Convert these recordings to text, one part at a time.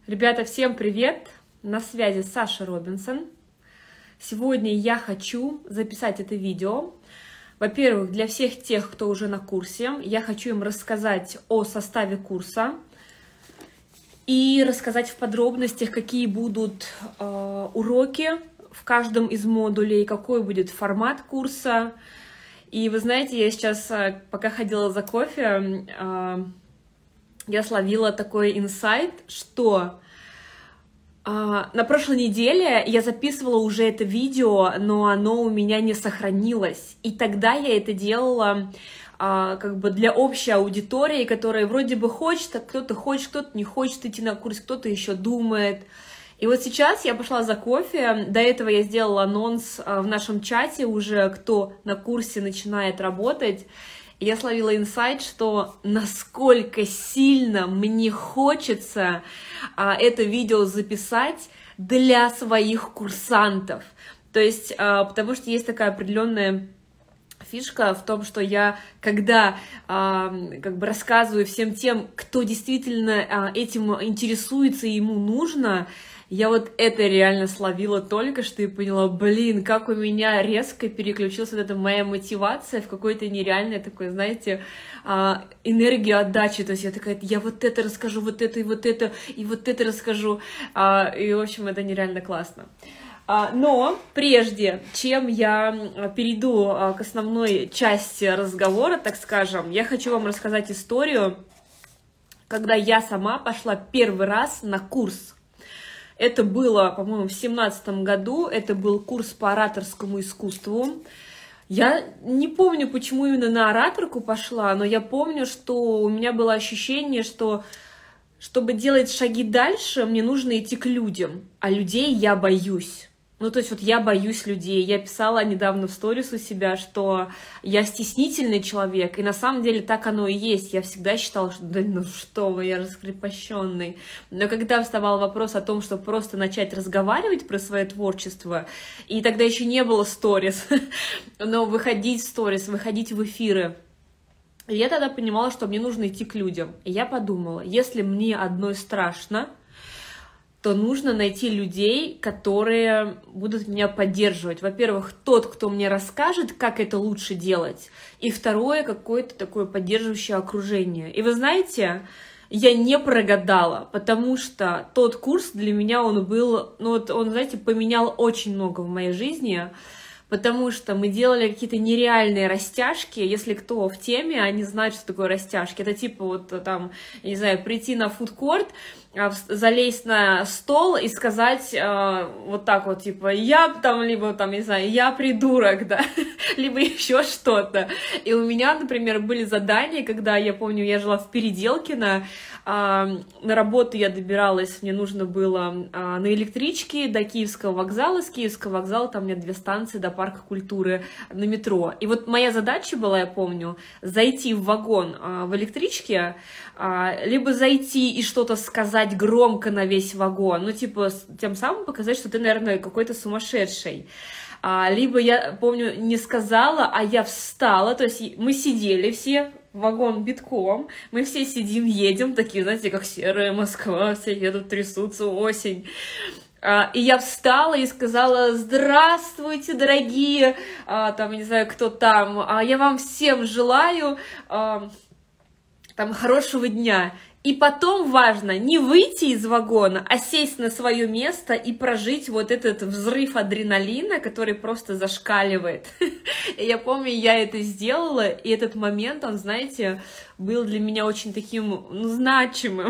Ребята, всем привет! На связи Саша Робинсон. Сегодня я хочу записать это видео. Во-первых, для всех тех, кто уже на курсе, я хочу им рассказать о составе курса и рассказать в подробностях, какие будут уроки в каждом из модулей, какой будет формат курса. И вы знаете, я сейчас, пока ходила за кофе, я словила такой инсайт, что на прошлой неделе я записывала уже это видео, но оно у меня не сохранилось. И тогда я это делала как бы для общей аудитории, которая вроде бы хочет, кто-то не хочет идти на курс, кто-то еще думает. И вот сейчас я пошла за кофе, до этого я сделала анонс в нашем чате уже, кто на курсе начинает работать. И я словила инсайт, что насколько сильно мне хочется это видео записать для своих курсантов. То есть, потому что есть такая определенная фишка в том, что я, когда как бы рассказываю всем тем, кто действительно этим интересуется и ему нужно, я вот это реально словила только что и поняла, блин, как у меня резко переключилась вот эта моя мотивация в какой-то нереальной такой, знаете, энергию отдачи. То есть я такая, я вот это расскажу, вот это, и вот это, и вот это расскажу. И, в общем, это нереально классно. Но прежде чем я перейду к основной части разговора, так скажем, я хочу вам рассказать историю, когда я сама пошла первый раз на курс. Это было, по-моему, в 2017 году, это был курс по ораторскому искусству. Я не помню, почему именно на ораторку пошла, но я помню, что у меня было ощущение, что чтобы делать шаги дальше, мне нужно идти к людям, а людей я боюсь. Ну, то есть вот я боюсь людей. Я писала недавно в сторис у себя, что я стеснительный человек, и на самом деле так оно и есть. Я всегда считала, что да ну что вы, я раскрепощенный. Но когда вставал вопрос о том, чтобы просто начать разговаривать про свое творчество, и тогда еще не было сторис, но выходить в сторис, выходить в эфиры, я тогда понимала, что мне нужно идти к людям. И я подумала, если мне одной страшно, то нужно найти людей, которые будут меня поддерживать. Во-первых, тот, кто мне расскажет, как это лучше делать, и второе, какое-то такое поддерживающее окружение. И вы знаете, я не прогадала, потому что тот курс для меня, он был, ну вот он, знаете, поменял очень много в моей жизни, потому что мы делали какие-то нереальные растяжки. Если кто в теме, они знают, что такое растяжки. Это типа вот там, я не знаю, прийти на фудкорт, залезть на стол и сказать вот так вот, типа, я там, либо там, не знаю, я придурок, да, либо еще что-то. И у меня, например, были задания, когда, я помню, я жила в Переделкино, на работу я добиралась, мне нужно было на электричке до Киевского вокзала, с Киевского вокзала, там у меня 2 станции до Парка культуры на метро. И вот моя задача была, я помню, зайти в вагон в электричке, либо зайти и что-то сказать громко на весь вагон, ну, типа, тем самым показать, что ты, наверное, какой-то сумасшедший. Либо, я помню, не сказала, а я встала, то есть мы сидели все, вагон битком, мы все сидим, едем, такие, знаете, как серая Москва, все едут, трясутся, осень. И я встала и сказала: здравствуйте, дорогие, там, не знаю, кто там, я вам всем желаю там хорошего дня. И потом важно не выйти из вагона, а сесть на свое место и прожить вот этот взрыв адреналина, который просто зашкаливает. И я помню, я это сделала, и этот момент, он, знаете, был для меня очень таким, ну, значимым,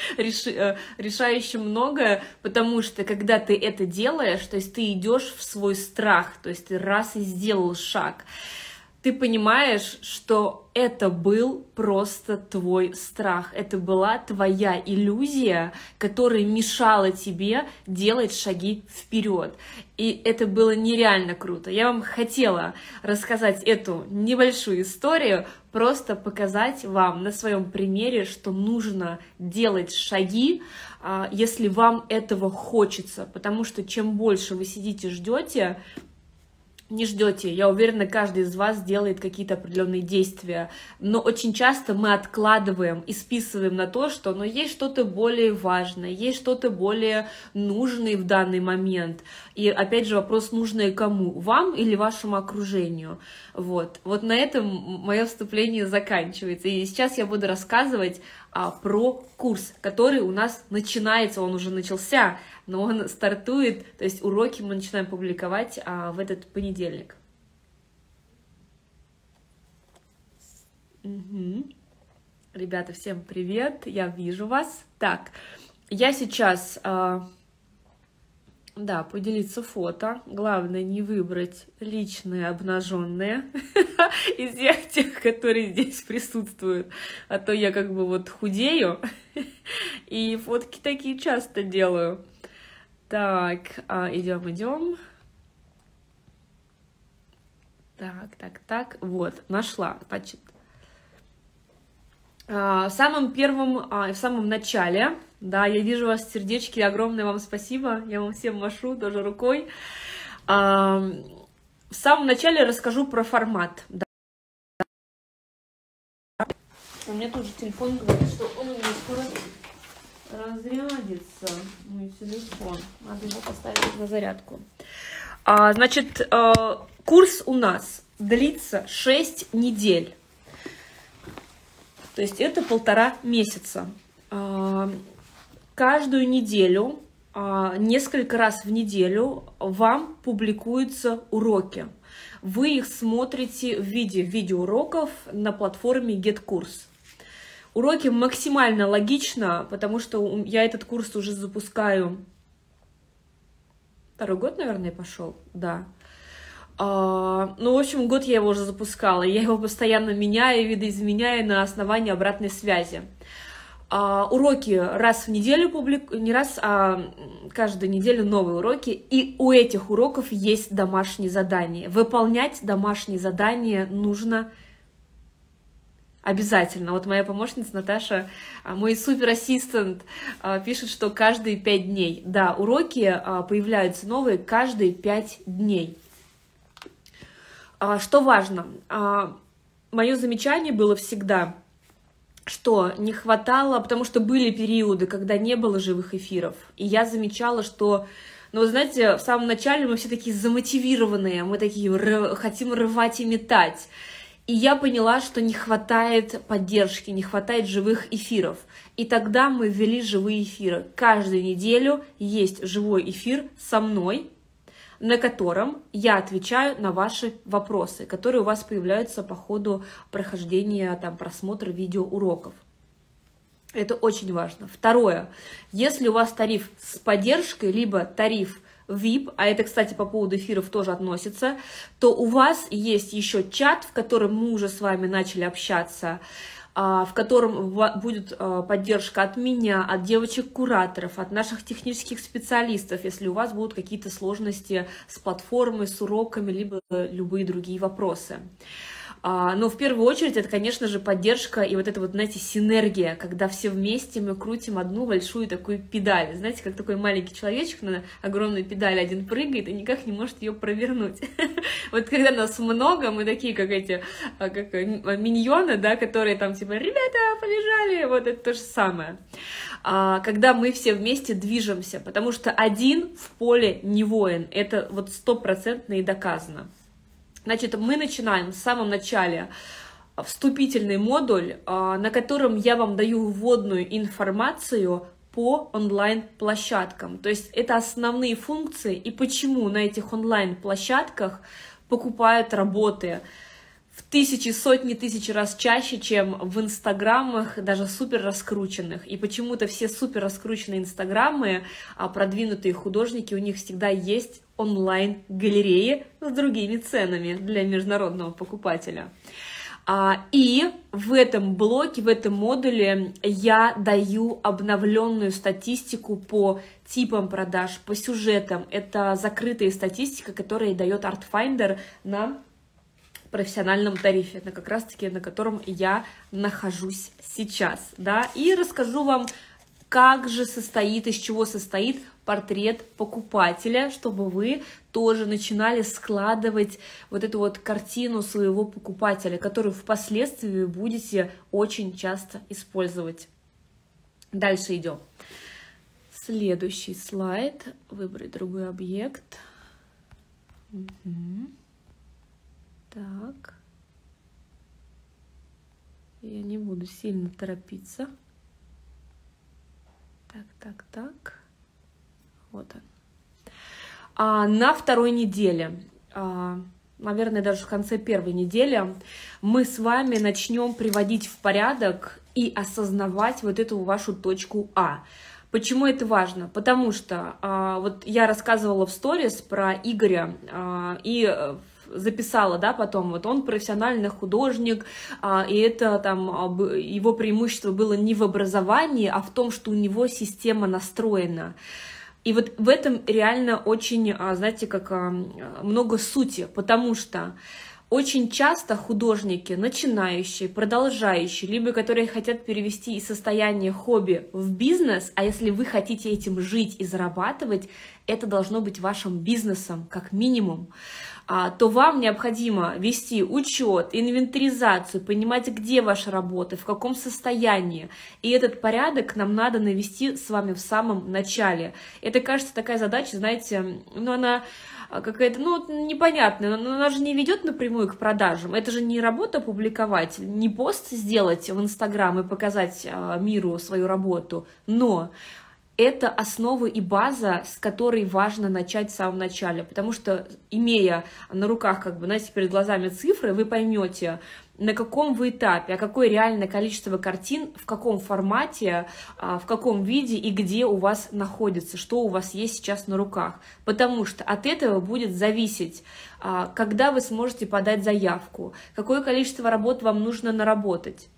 решающим многое, потому что когда ты это делаешь, то есть ты идешь в свой страх, то есть ты раз и сделал шаг, ты понимаешь, что это был просто твой страх, это была твоя иллюзия, которая мешала тебе делать шаги вперед. И это было нереально круто. Я вам хотела рассказать эту небольшую историю, просто показать вам на своем примере, что нужно делать шаги, если вам этого хочется, потому что чем больше вы сидите, ждете, не ждете. Я уверена, каждый из вас делает какие-то определенные действия, но очень часто мы откладываем и списываем на то, что есть что-то более важное, есть что-то более нужное в данный момент. И опять же вопрос, нужное кому? Вам или вашему окружению? Вот на этом мое вступление заканчивается. И сейчас я буду рассказывать про курс, который у нас начинается, он уже начался, но он стартует, то есть уроки мы начинаем публиковать в этот понедельник. Угу. Ребята, всем привет, я вижу вас. Так, я сейчас, поделиться фото. Главное не выбрать личные обнаженные из всех тех, которые здесь присутствуют. А то я как бы худею и фотки такие часто делаю. Так, идем. Так, вот, нашла, значит. В самом начале, да, я вижу вас, сердечки, огромное вам спасибо, я вам всем машу тоже рукой. В самом начале расскажу про формат. Да. У меня тоже телефон говорит, что он у меня скоро разрядится, мой телефон, надо его поставить на зарядку. Значит, курс у нас длится 6 недель. То есть это 1,5 месяца. Каждую неделю, несколько раз в неделю вам публикуются уроки. Вы их смотрите в виде видеоуроков на платформе GetCourse. Уроки максимально логично, потому что я этот курс уже запускаю 2-й год, наверное, пошел, да. В общем, год я его уже запускала, я его постоянно меняю, видоизменяю на основании обратной связи. Уроки раз в неделю не раз, а каждую неделю новые уроки, и у этих уроков есть домашние задания. Выполнять домашние задания нужно обязательно. Вот моя помощница Наташа, мой суперассистент, пишет, что каждые 5 дней. Да, уроки появляются новые каждые 5 дней. Что важно, мое замечание было всегда, что не хватало, потому что были периоды, когда не было живых эфиров, и я замечала, что, вы знаете, в самом начале мы все такие замотивированные, мы такие хотим рвать и метать, и я поняла, что не хватает поддержки, не хватает живых эфиров, и тогда мы ввели живые эфиры. Каждую неделю есть живой эфир со мной, на котором я отвечаю на ваши вопросы, которые у вас появляются по ходу прохождения, просмотра видеоуроков. Это очень важно. Второе. Если у вас тариф с поддержкой, либо тариф VIP, а это, кстати, по поводу эфиров тоже относится, то у вас есть еще чат, в котором мы уже с вами начали общаться, в котором будет поддержка от меня, от девочек-кураторов, от наших технических специалистов, если у вас будут какие-то сложности с платформой, с уроками, либо любые другие вопросы. Но в первую очередь это, конечно же, поддержка и знаете, синергия, когда все вместе мы крутим одну большую такую педаль. Знаете, как такой маленький человечек на огромной педали один прыгает и никак не может ее провернуть. Вот когда нас много, мы такие, как миньоны, да, которые ребята, побежали, вот это то же самое. Когда мы все вместе движемся, потому что один в поле не воин, это 100% и доказано. Значит, мы начинаем в самом начале вступительный модуль, на котором я вам даю вводную информацию по онлайн-площадкам. То есть это основные функции и почему на этих онлайн-площадках покупают работы в тысячи, сотни тысяч раз чаще, чем в инстаграмах, даже супер раскрученных. И почему-то все супер раскрученные инстаграмы, продвинутые художники, у них всегда есть онлайн-галереи с другими ценами для международного покупателя. И в этом блоке, в этом модуле я даю обновленную статистику по типам продаж, по сюжетам. Это закрытая статистика, которая дает Artfinder на профессиональном тарифе, это как раз-таки на котором я нахожусь сейчас. Да? И расскажу вам, как же состоит, из чего состоит портрет покупателя, чтобы вы тоже начинали складывать вот эту вот картину своего покупателя, которую впоследствии будете очень часто использовать. Дальше идем. Следующий слайд. Выбрать другой объект. Так. Я не буду сильно торопиться. Так. Вот он. На второй неделе, наверное, даже в конце первой недели, мы с вами начнем приводить в порядок и осознавать вот эту вашу точку А. Почему это важно? Потому что вот я рассказывала в сторис про Игоря и записала, да, потом, вот он профессиональный художник, и это там его преимущество было не в образовании, а в том, что у него система настроена. И вот в этом реально очень, знаете, как много сути, потому что очень часто художники, начинающие, продолжающие, либо которые хотят перевести из состояния хобби в бизнес, а если вы хотите этим жить и зарабатывать, это должно быть вашим бизнесом, как минимум, то вам необходимо вести учет, инвентаризацию, понимать, где ваша работа, в каком состоянии. И этот порядок нам надо навести с вами в самом начале. Это, кажется, такая задача, знаете, ну она какая-то, ну, непонятная, но она же не ведет напрямую к продажам. Это же не работа публиковать, не пост сделать в Инстаграм и показать миру свою работу, но это основа и база, с которой важно начать в самом начале, потому что, имея на руках, как бы, знаете, перед глазами цифры, вы поймете, на каком вы этапе, а какое реальное количество картин, в каком формате, в каком виде и где у вас находится, что у вас есть сейчас на руках. Потому что от этого будет зависеть, когда вы сможете подать заявку, какое количество работ вам нужно наработать.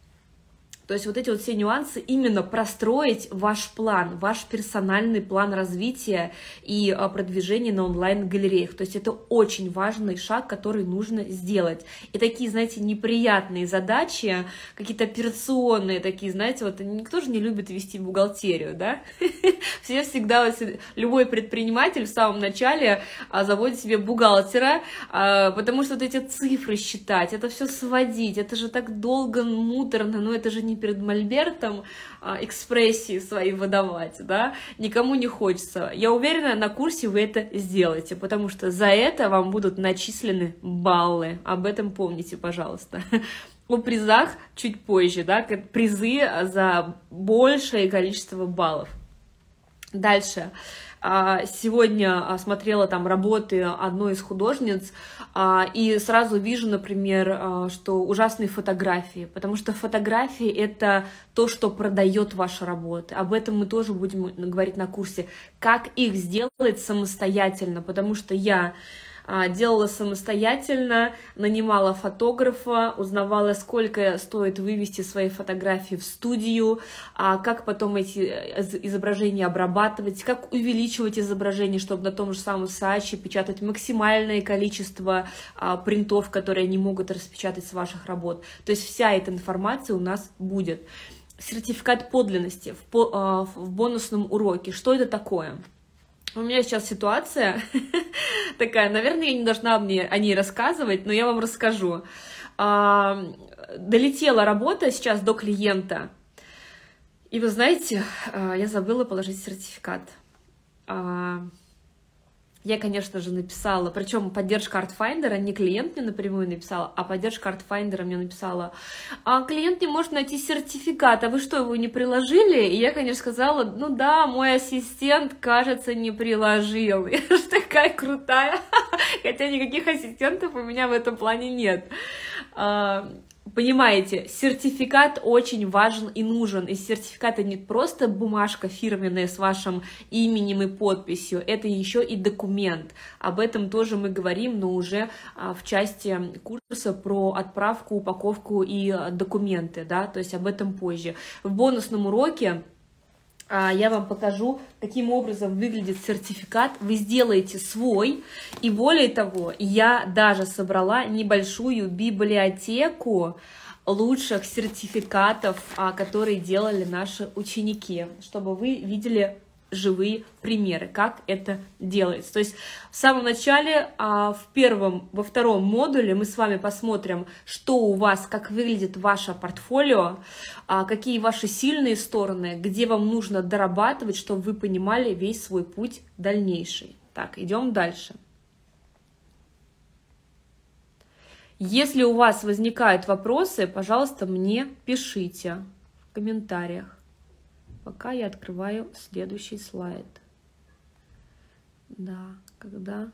То есть вот эти вот все нюансы, именно простроить ваш план, ваш персональный план развития и продвижения на онлайн-галереях. То есть это очень важный шаг, который нужно сделать. И такие, знаете, неприятные задачи, какие-то операционные такие, знаете, вот никто же не любит вести бухгалтерию, да? Все всегда, любой предприниматель в самом начале заводит себе бухгалтера, потому что вот эти цифры считать, это все сводить, это же так долго, муторно, но это же не перед мольбертом экспрессии свои выдавать, да, никому не хочется. Я уверена, на курсе вы это сделаете, потому что за это вам будут начислены баллы. Об этом помните, пожалуйста. О призах чуть позже, да, призы за большее количество баллов. Дальше. Сегодня смотрела там работы одной из художниц, и сразу вижу, например, что ужасные фотографии, потому что фотографии — это то, что продает ваши работы. Об этом мы тоже будем говорить на курсе, как их сделать самостоятельно, потому что я делала самостоятельно, нанимала фотографа, узнавала, сколько стоит вывести свои фотографии в студию, как потом эти изображения обрабатывать, как увеличивать изображение, чтобы на том же самом сайте печатать максимальное количество принтов, которые они могут распечатать с ваших работ. То есть вся эта информация у нас будет. Сертификат подлинности в бонусном уроке. Что это такое? У меня сейчас ситуация такая, наверное, я не должна о ней рассказывать, но я вам расскажу. Долетела работа сейчас до клиента, и вы знаете, я забыла положить сертификат. Я, конечно же, написала, причем поддержка Artfinder, не клиент мне напрямую написала, а поддержка Artfinder мне написала: клиент не может найти сертификат, а вы что, его не приложили? И я, конечно, сказала: ну да, мой ассистент, кажется, не приложил. Я же такая крутая, хотя никаких ассистентов у меня в этом плане нет. Понимаете, сертификат очень важен и нужен. И сертификат — это не просто бумажка фирменная с вашим именем и подписью, это еще и документ. Об этом тоже мы говорим, но уже в части курса про отправку, упаковку и документы, да, то есть об этом позже. В бонусном уроке я вам покажу, каким образом выглядит сертификат. Вы сделаете свой, и более того, я даже собрала небольшую библиотеку лучших сертификатов, которые делали наши ученики, чтобы вы видели живые примеры, как это делается. То есть в самом начале, во втором модуле мы с вами посмотрим, что у вас, как выглядит ваше портфолио, какие ваши сильные стороны, где вам нужно дорабатывать, чтобы вы понимали весь свой путь дальнейший. Так, идем дальше. Если у вас возникают вопросы, пожалуйста, мне пишите в комментариях. Пока я открываю следующий слайд. Да, когда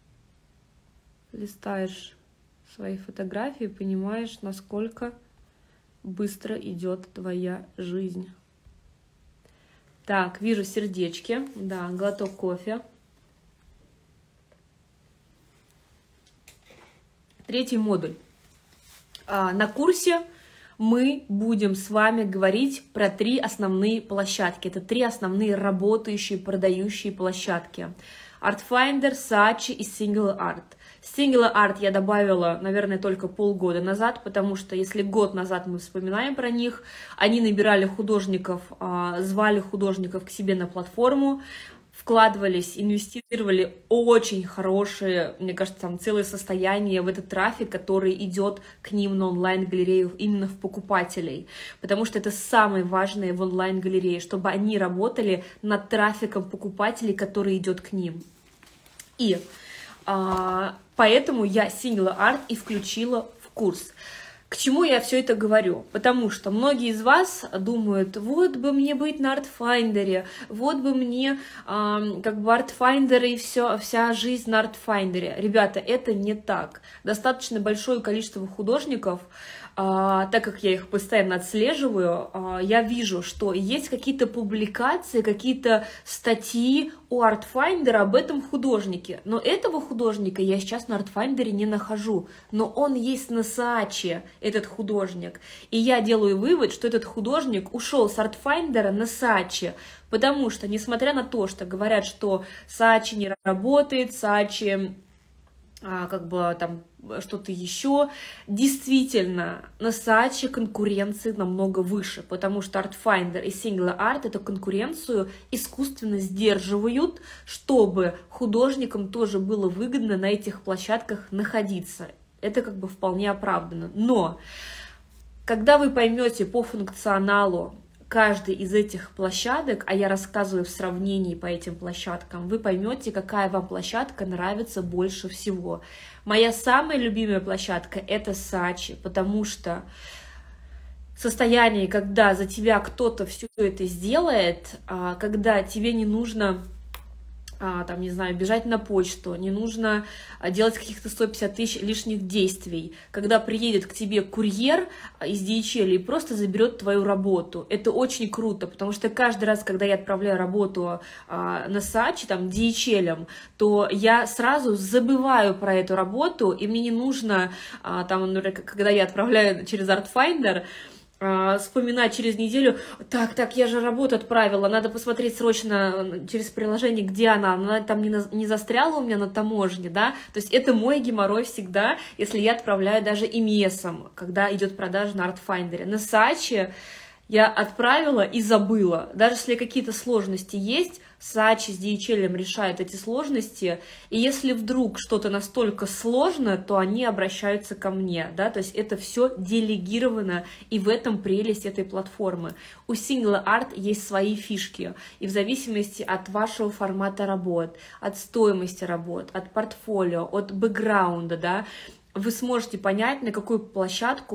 листаешь свои фотографии, понимаешь, насколько быстро идет твоя жизнь. Так, вижу сердечки. Да, глоток кофе. Третий модуль. На курсе мы будем с вами говорить про 3 основные площадки. Это 3 основные работающие, продающие площадки. Artfinder, Saatchi и Singular Art. Singular Art я добавила, наверное, только полгода назад, потому что если год назад мы вспоминаем про них, они набирали художников, звали художников к себе на платформу, вкладывались, инвестировали очень хорошие, мне кажется, там целое состояние в этот трафик, который идет к ним на онлайн-галерею, именно в покупателей. Потому что это самое важное в онлайн-галерее, чтобы они работали над трафиком покупателей, который идет к ним. И поэтому я Singular Art и включила в курс. К чему я все это говорю? Потому что многие из вас думают, вот бы мне быть на Artfinder, вот бы мне как бы Artfinder и вся жизнь на Artfinder. Ребята, это не так. Достаточно большое количество художников, так как я их постоянно отслеживаю, я вижу, что есть какие-то публикации, какие-то статьи у Artfinder об этом художнике. Но этого художника я сейчас на Artfinder не нахожу. Но он есть на Saatchi, этот художник. И я делаю вывод, что этот художник ушел с Artfinder на Saatchi. Потому что, несмотря на то, что говорят, что Saatchi не работает, Saatchi как бы там что-то еще, действительно на Saatchi конкуренции намного выше, потому что Artfinder и Singular Art эту конкуренцию искусственно сдерживают, чтобы художникам тоже было выгодно на этих площадках находиться. Это как бы вполне оправдано. Но когда вы поймете по функционалу каждой из этих площадок, а я рассказываю в сравнении по этим площадкам, вы поймете, какая вам площадка нравится больше всего. Моя самая любимая площадка — это Saatchi, потому что состояние, когда за тебя кто-то все это сделает, когда тебе не нужно там, не знаю, бежать на почту, не нужно делать каких-то 150 тысяч лишних действий. Когда приедет к тебе курьер из DHL и просто заберет твою работу, это очень круто, потому что каждый раз, когда я отправляю работу на Saatchi, там, DHL, то я сразу забываю про эту работу, и мне не нужно, там, когда я отправляю через Artfinder, вспоминать через неделю, так, я же работу отправила, надо посмотреть срочно через приложение, где она там не застряла у меня на таможне, да, то есть это мой геморрой всегда, если я отправляю даже ИМСом, когда идет продажа на Artfinder. На Saatchi я отправила и забыла, даже если какие-то сложности есть, Saatchi с DHL решают эти сложности, и если вдруг что-то настолько сложно, то они обращаются ко мне, да, то есть это все делегировано, и в этом прелесть этой платформы. У Singular Art есть свои фишки, и в зависимости от вашего формата работ, от стоимости работ, от портфолио, от бэкграунда, да, вы сможете понять, с какой площадки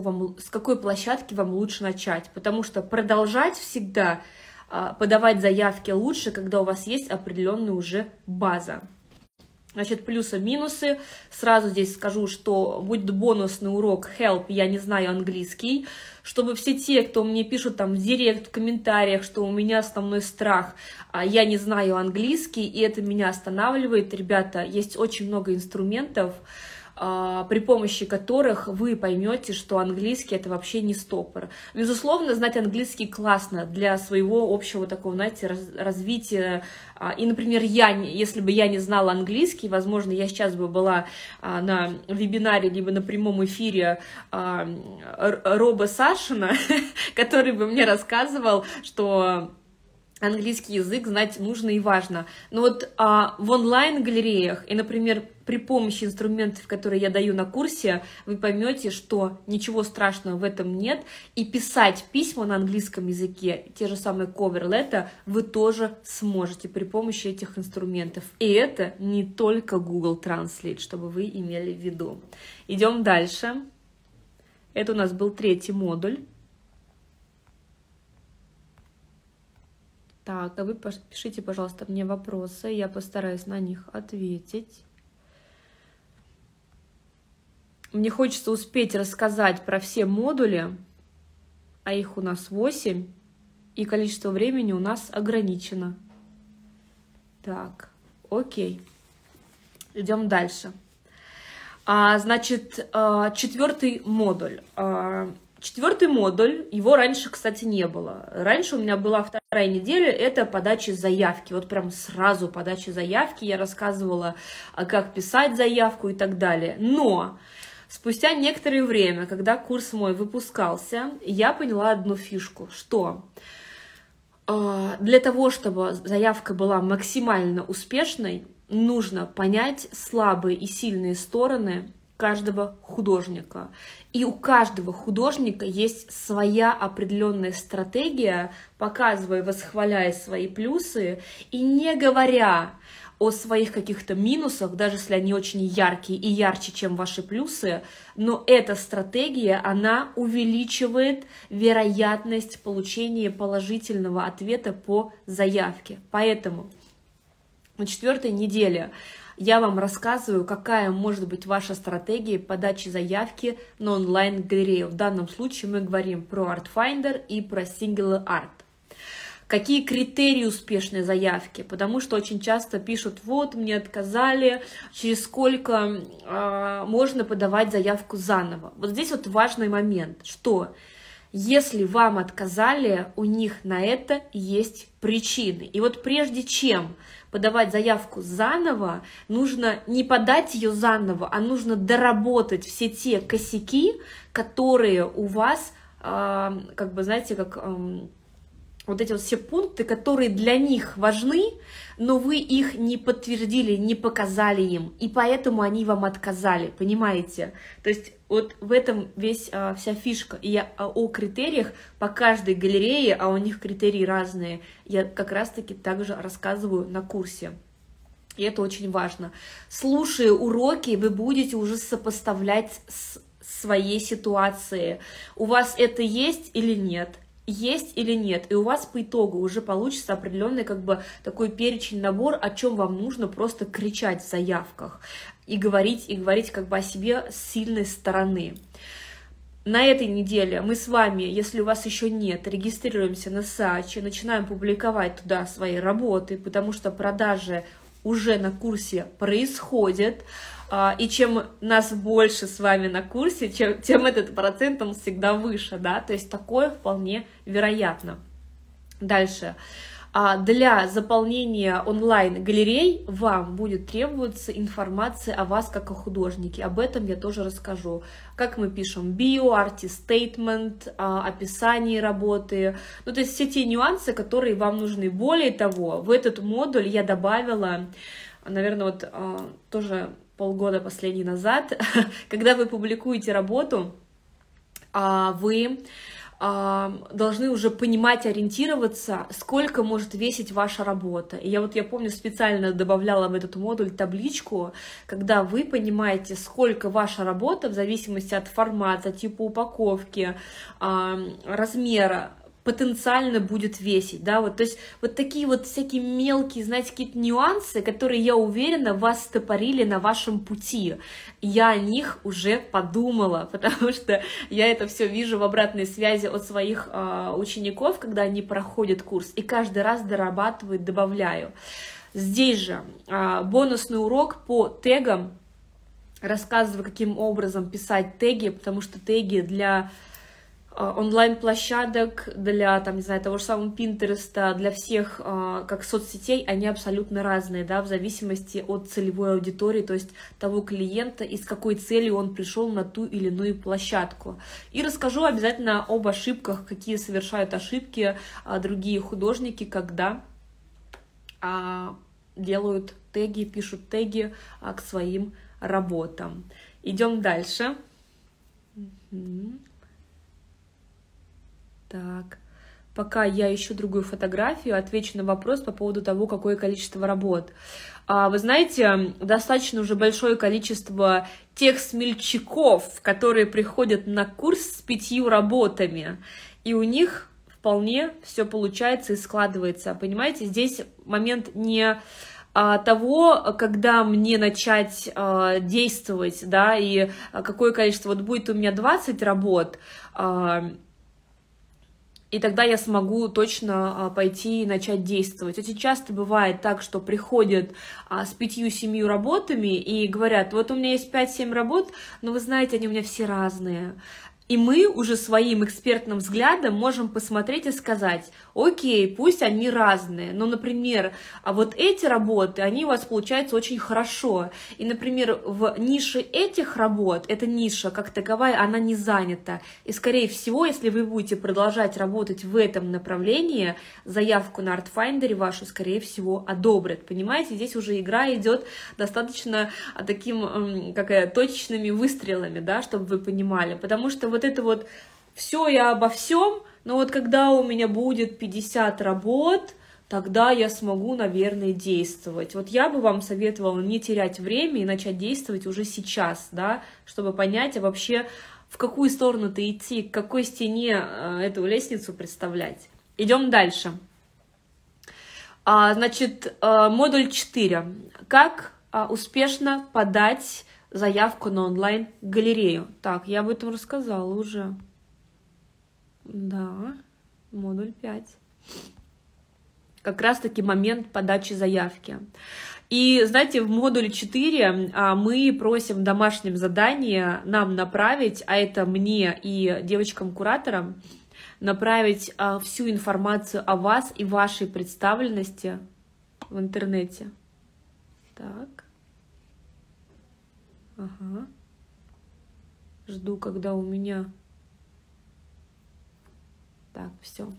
вам лучше начать, потому что продолжать всегда подавать заявки лучше, когда у вас есть определенная уже база. Значит, плюсы-минусы. Сразу здесь скажу, что будет бонусный урок Help, я не знаю английский, чтобы все те, кто мне пишут там в директ, в комментариях, что у меня основной страх, я не знаю английский, и это меня останавливает. Ребята, есть очень много инструментов, при помощи которых вы поймете, что английский это вообще не стопор. Безусловно, знать английский классно для своего общего такого, знаете, развития. И, например, если бы я не знала английский, возможно, я сейчас бы была на вебинаре, либо на прямом эфире Роба Сашина, который бы мне рассказывал, что английский язык знать нужно и важно. Но вот в онлайн-галереях и, например, при помощи инструментов, которые я даю на курсе, вы поймете, что ничего страшного в этом нет. И писать письма на английском языке, те же самые cover letter, вы тоже сможете при помощи этих инструментов. И это не только Google Translate, чтобы вы имели в виду. Идем дальше. Это у нас был 3-й модуль. Так, а вы пишите, пожалуйста, мне вопросы, я постараюсь на них ответить. Мне хочется успеть рассказать про все модули, а их у нас 8, и количество времени у нас ограничено. Так, окей. Идем дальше. Значит, 4-й модуль. 4-й модуль, его раньше, кстати, не было. Раньше у меня была 2-я неделя, это подача заявки. Вот прям сразу подача заявки. Я рассказывала, как писать заявку и так далее. Но спустя некоторое время, когда курс мой выпускался, я поняла одну фишку, что для того, чтобы заявка была максимально успешной, нужно понять слабые и сильные стороны каждого художника. И у каждого художника есть своя определенная стратегия, показывая, восхваляя свои плюсы и не говоря о своих каких-то минусах, даже если они очень яркие и ярче, чем ваши плюсы, но эта стратегия, она увеличивает вероятность получения положительного ответа по заявке. Поэтому на 4-й неделе я вам рассказываю, какая может быть ваша стратегия подачи заявки на онлайн-галерею. В данном случае мы говорим про Artfinder и про Singular Art. Какие критерии успешной заявки? Потому что очень часто пишут, вот, мне отказали, через сколько можно подавать заявку заново. Вот здесь вот важный момент, что если вам отказали, у них на это есть причины. И вот прежде чем подавать заявку заново, нужно не подать ее заново, а нужно доработать все те косяки, которые у вас, как бы, знаете, как вот эти вот все пункты, которые для них важны, но вы их не подтвердили, не показали им, и поэтому они вам отказали, понимаете? То есть вот в этом вся фишка. И я о критериях по каждой галерее, а у них критерии разные, я как раз-таки также рассказываю на курсе. И это очень важно. Слушая уроки, вы будете уже сопоставлять с своей ситуацией. У вас это есть или нет? Есть или нет, и у вас по итогу уже получится определенный как бы такой перечень, набор, о чем вам нужно просто кричать в заявках и говорить как бы о себе с сильной стороны. На этой неделе мы с вами, если у вас еще нет, регистрируемся на Saatchi, начинаем публиковать туда свои работы, потому что продажи уже на курсе происходят. И чем нас больше с вами на курсе, тем этот процент он всегда выше, да, то есть такое вполне вероятно. Дальше. Для заполнения онлайн-галерей вам будет требоваться информация о вас как о художнике. Об этом я тоже расскажу. Как мы пишем био, арт-стейтмент, описание работы. Ну, то есть все те нюансы, которые вам нужны. Более того, в этот модуль я добавила, наверное, вот тоже полгода последний назад, когда вы публикуете работу, вы должны уже понимать, ориентироваться, сколько может весить ваша работа. И я помню, специально добавляла в этот модуль табличку, когда вы понимаете, сколько ваша работа, в зависимости от формата, типа упаковки, размера, потенциально будет весить, да, вот, то есть вот такие вот всякие мелкие, знаете, какие-то нюансы, которые, я уверена, вас стопорили на вашем пути. Я о них уже подумала, потому что я это все вижу в обратной связи от своих учеников, когда они проходят курс, и каждый раз дорабатываю, добавляю. Здесь же бонусный урок по тегам рассказываю, каким образом писать теги, потому что теги для онлайн-площадок, для, там, не знаю, того же самого Pinterest, для всех, как соцсетей, они абсолютно разные, да, в зависимости от целевой аудитории, то есть того клиента и с какой целью он пришел на ту или иную площадку. И расскажу обязательно об ошибках, какие совершают ошибки другие художники, когда делают теги, пишут теги к своим работам. Идем дальше. Так, пока я ищу другую фотографию, отвечу на вопрос по поводу того, какое количество работ. Вы знаете, достаточно уже большое количество тех смельчаков, которые приходят на курс с 5 работами, и у них вполне все получается и складывается. Понимаете, здесь момент не того, когда мне начать действовать, да, и какое количество, вот будет у меня 20 работ, и тогда я смогу точно пойти и начать действовать. Очень часто бывает так, что приходят с 5-7 работами и говорят, вот у меня есть 5-7 работ, но вы знаете, они у меня все разные. И мы уже своим экспертным взглядом можем посмотреть и сказать, окей, пусть они разные, но, например, вот эти работы, они у вас получаются очень хорошо. И, например, в нише этих работ, эта ниша как таковая, она не занята. И, скорее всего, если вы будете продолжать работать в этом направлении, заявку на Artfinder вашу, скорее всего, одобрят. Понимаете, здесь уже игра идет достаточно таким, точечными выстрелами, да, чтобы вы понимали. Потому что вот это вот все я обо всем, но вот когда у меня будет 50 работ, тогда я смогу, наверное, действовать. Вот я бы вам советовала не терять время и начать действовать уже сейчас, да, чтобы понять, вообще в какую сторону-то идти, к какой стене эту лестницу представлять. Идем дальше. Значит, модуль 4. Как успешно подать заявку на онлайн-галерею. Так, я об этом рассказала уже. Да, модуль 5. Как раз-таки момент подачи заявки. И, знаете, в модуле 4 мы просим в домашнем задании нам направить, а это мне и девочкам-кураторам, направить всю информацию о вас и вашей представленности в интернете. Так. Ага. Жду, когда у меня... Так, все.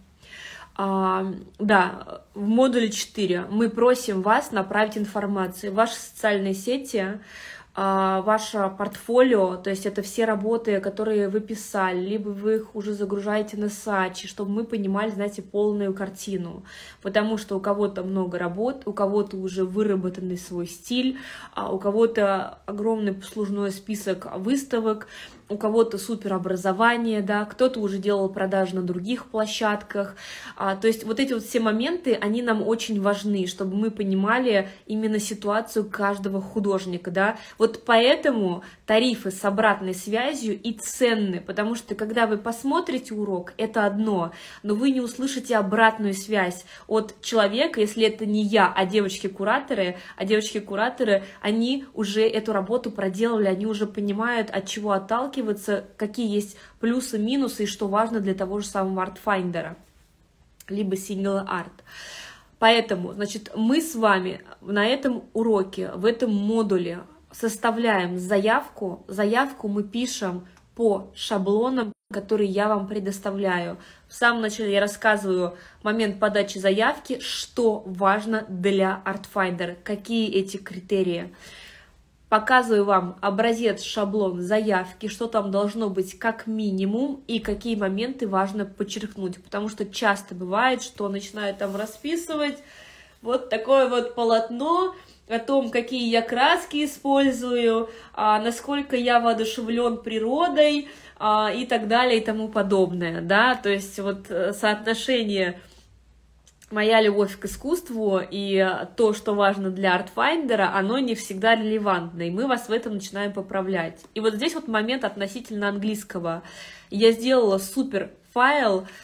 Да, в модуле 4 мы просим вас направить информацию. Ваши социальные сети, ваше портфолио, то есть это все работы, которые вы писали, либо вы их уже загружаете на Saatchi, чтобы мы понимали, знаете, полную картину. Потому что у кого-то много работ, у кого-то уже выработанный свой стиль, у кого-то огромный послужной список выставок, у кого-то супер образование, да, кто-то уже делал продажи на других площадках. То есть вот эти вот все моменты, они нам очень важны, чтобы мы понимали именно ситуацию каждого художника, да. Вот поэтому тарифы с обратной связью и ценны, потому что когда вы посмотрите урок, это одно, но вы не услышите обратную связь от человека, если это не я, а девочки-кураторы, они уже эту работу проделали, они уже понимают, от чего отталкиваться, какие есть плюсы, минусы и что важно для того же самого Artfinder, либо Single Art. Поэтому, значит, мы с вами на этом уроке, в этом модуле составляем заявку. Заявку мы пишем по шаблонам, которые я вам предоставляю. В самом начале я рассказываю момент подачи заявки, что важно для Artfinder, какие эти критерии. Показываю вам образец, шаблон заявки, что там должно быть как минимум и какие моменты важно подчеркнуть. Потому что часто бывает, что начинают там расписывать вот такое вот полотно о том, какие я краски использую, насколько я воодушевлен природой и так далее и тому подобное. Да? То есть вот соотношение... Моя любовь к искусству и то, что важно для Artfinder, оно не всегда релевантно, и мы вас в этом начинаем поправлять. И вот здесь вот момент относительно английского. Я сделала супер файл,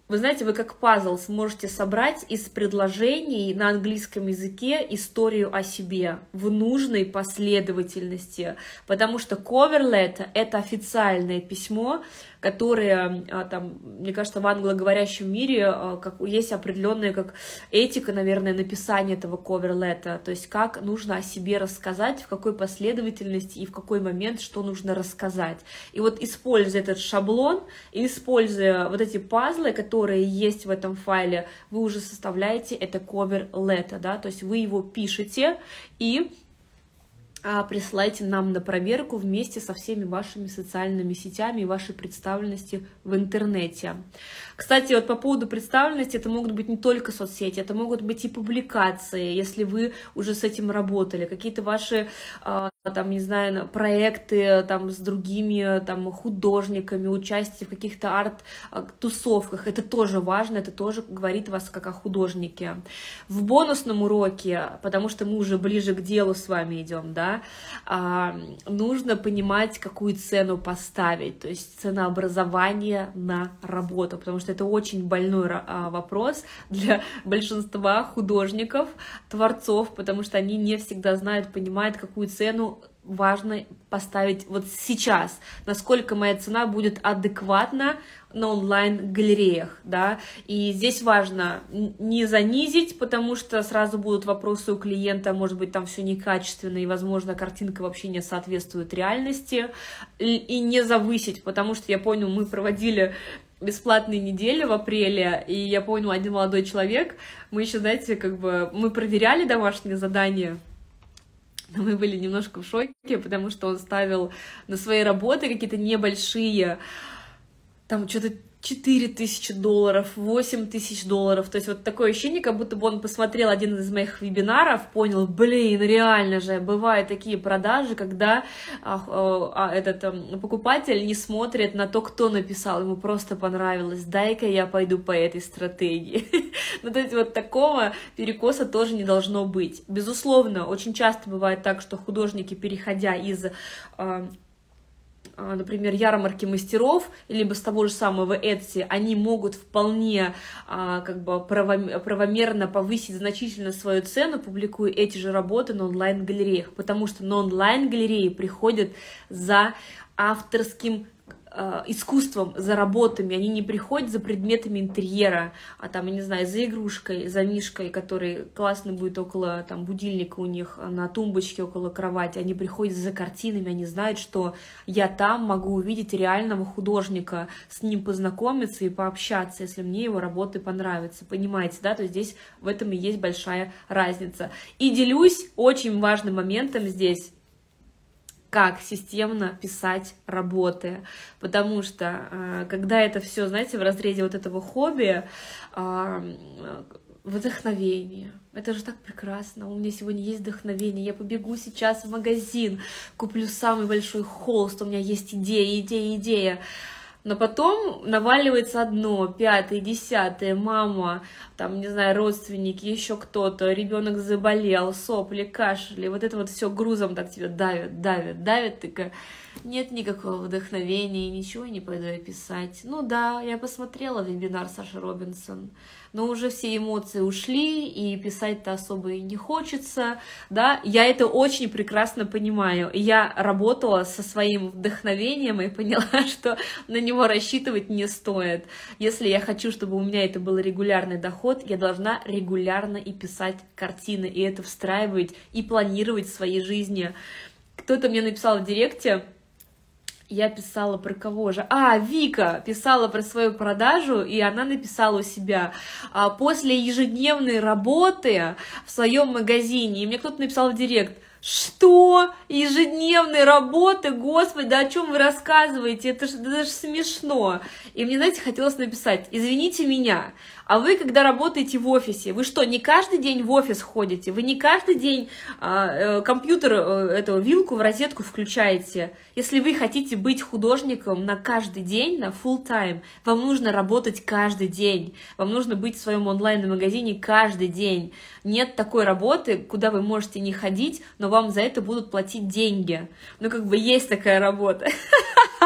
вы знаете, вы как пазл сможете собрать из предложений на английском языке историю о себе в нужной последовательности, потому что cover letter — это официальное письмо, которое, там, мне кажется, в англоговорящем мире есть определенная как этика, наверное, написания этого cover letter, то есть как нужно о себе рассказать, в какой последовательности и в какой момент что нужно рассказать. И вот используя этот шаблон, используя вот эти пазлы, которые есть в этом файле, вы уже составляете это cover letter, да, то есть вы его пишете и присылайте нам на проверку вместе со всеми вашими социальными сетями и вашей представленности в интернете. Кстати, вот по поводу представленности, это могут быть не только соцсети, это могут быть и публикации, если вы уже с этим работали, какие-то ваши, там, не знаю, проекты там, с другими там, художниками, участие в каких-то арт-тусовках, это тоже важно, это тоже говорит вас как о художнике. В бонусном уроке, потому что мы уже ближе к делу с вами идем, да, нужно понимать, какую цену поставить, то есть ценообразование на работу, потому что это очень больной вопрос для большинства художников, творцов, потому что они не всегда знают, понимают, какую цену важно поставить вот сейчас, насколько моя цена будет адекватна на онлайн-галереях, да, и здесь важно не занизить, потому что сразу будут вопросы у клиента, может быть, там все некачественно, и, возможно, картинка вообще не соответствует реальности, и не завысить, потому что, я помню, мы проводили бесплатные недели в апреле, и я помню, один молодой человек, мы еще, знаете, как бы, мы проверяли домашние задания, но мы были немножко в шоке, потому что он ставил на свои работы какие-то небольшие, там что-то $4000, $8000, то есть вот такое ощущение, как будто бы он посмотрел один из моих вебинаров, понял, блин, реально же, бывают такие продажи, когда этот покупатель не смотрит на то, кто написал, ему просто понравилось, дай-ка я пойду по этой стратегии. Ну, то есть вот такого перекоса тоже не должно быть. Безусловно, очень часто бывает так, что художники, переходя из например, ярмарки мастеров, либо с того же самого Etsy, они могут вполне как бы правомерно повысить значительно свою цену, публикуя эти же работы на онлайн-галереях, потому что на онлайн-галереи приходят за авторским искусством, за работами, они не приходят за предметами интерьера, а там, я не знаю, за игрушкой, за мишкой, который классно будет около там будильника у них на тумбочке около кровати, они приходят за картинами, они знают, что я там могу увидеть реального художника, с ним познакомиться и пообщаться, если мне его работы понравятся, понимаете, да, то есть здесь в этом и есть большая разница. И делюсь очень важным моментом здесь, как системно писать работы, потому что когда это все, знаете, в разрезе вот этого хобби, вдохновение, это же так прекрасно, у меня сегодня есть вдохновение, я побегу сейчас в магазин, куплю самый большой холст, у меня есть идея, но потом наваливается одно, пятое, десятое, мама, там, не знаю, родственники, еще кто-то, ребенок заболел, сопли, кашели, вот это вот все грузом так тебя давит, такая, нет никакого вдохновения, ничего не пойду я писать. Ну да, я посмотрела вебинар Саши Робинсон, но уже все эмоции ушли, и писать-то особо и не хочется, да, я это очень прекрасно понимаю, я работала со своим вдохновением и поняла, что на него рассчитывать не стоит. Если я хочу, чтобы у меня это был регулярный доход, я должна регулярно и писать картины, и это встраивать, и планировать в своей жизни. Кто-то мне написал в директе, я писала про кого же? Вика писала про свою продажу, и она написала у себя после ежедневной работы в своем магазине. И мне кто-то написал в директ: что? Ежедневной работы? Господи, да о чем вы рассказываете? Это же смешно. И мне, знаете, хотелось написать: извините меня, а вы, когда работаете в офисе, вы что, не каждый день в офис ходите? Вы не каждый день компьютер, эту вилку в розетку включаете? Если вы хотите быть художником на каждый день, на full time, вам нужно работать каждый день. Вам нужно быть в своем онлайн-магазине каждый день. Нет такой работы, куда вы можете не ходить, но вам за это будут платить деньги. Ну, как бы есть такая работа.